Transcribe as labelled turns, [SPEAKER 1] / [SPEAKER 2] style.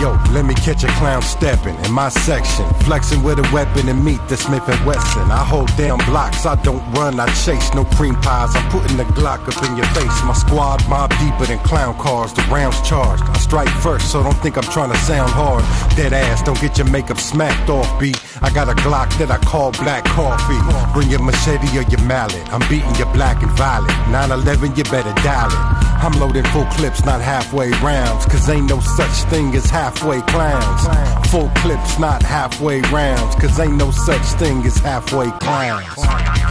[SPEAKER 1] Yo, let me catch a clown stepping in my section, flexing with a weapon and meet the Smith & Wesson. I hold down blocks, I don't run, I chase. No cream pies, I'm putting the Glock up in your face. My squad mob deeper than clown cars, the rounds charged. I strike first, so don't think I'm trying to sound hard. Dead ass, don't get your makeup smacked off, B. I got a Glock that I call black coffee. Bring your machete or your mallet, I'm beating your black and violet. 9/11, you better dial it. I'm loading full clips, not halfway rounds, cause ain't no such thing as halfway clowns. Full clips, not halfway rounds, cause ain't no such thing as halfway clowns.